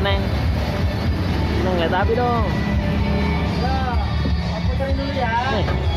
Neng. Neng lihat api dong. Ya, aku cari dulu ya. Nih.